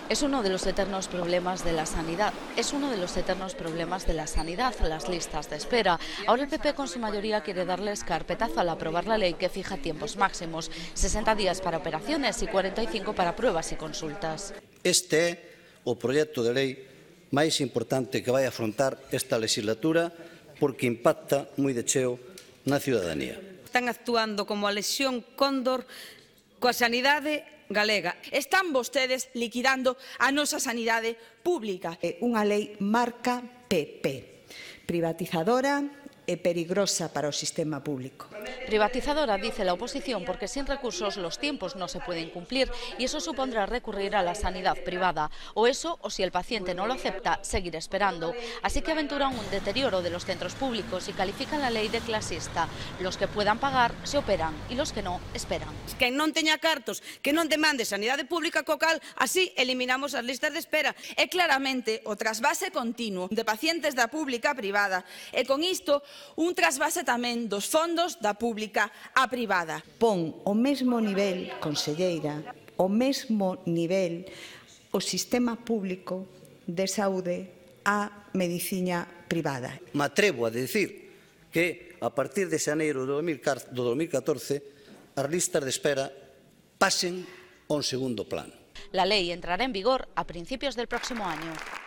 Es uno de los eternos problemas de la sanidad. Las listas de espera. Ahora el PP con su mayoría quiere darles carpetazo al aprobar la ley que fija tiempos máximos. 60 días para operaciones y 45 para pruebas y consultas. Este é o proxecto de lei máis importante que vai afrontar esta legislatura porque impacta moi de cheo na ciudadanía. Están actuando como a Lexión Cóndor coa sanidade galega. Están vostedes liquidando a nosa sanidade pública. Unha lei marca PP, privatizadora e perigosa para o sistema público. Privatizadora, dice la oposición, porque sin recursos los tiempos no se pueden cumplir y eso supondrá recurrir a la sanidad privada. O eso, o si el paciente no lo acepta, seguir esperando. Así que aventuran un deterioro de los centros públicos y califican la ley de clasista. Los que puedan pagar se operan y los que no, esperan. Quen non teña cartos, que non demande sanidade pública co cal, así eliminamos as listas de espera. É claramente o trasvase continuo de pacientes da pública a privada e con isto un trasvase tamén dos fondos da pública a privada. Pon o mesmo nivel, conselleira, o mesmo nivel o sistema público de saúde á medicina privada. Me atrevo a dicir que a partir de xaneiro do 2014 as listas de espera pasen a un segundo plano. La ley entrará en vigor a principios del próximo año.